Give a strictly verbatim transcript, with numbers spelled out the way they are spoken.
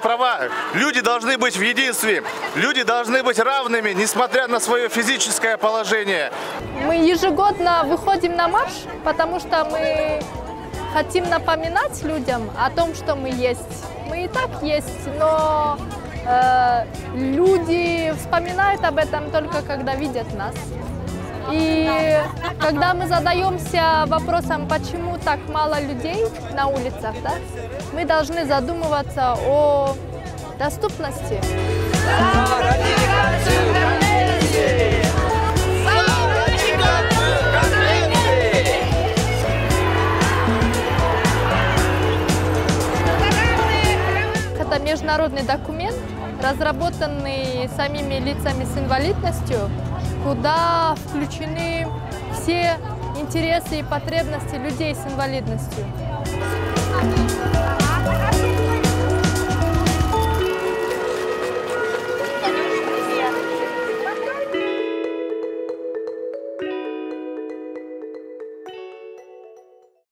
права. Люди должны быть в единстве. Люди должны быть равными, несмотря на свое физическое положение. Мы ежегодно выходим на марш, потому что мы хотим напоминать людям о том, что мы есть. Мы и так есть, но э, люди вспоминают об этом только когда видят нас. И когда мы задаемся вопросом, почему так мало людей на улицах, да, мы должны задумываться о доступности. Это международный документ, разработанный самими лицами с инвалидностью, куда включены все интересы и потребности людей с инвалидностью.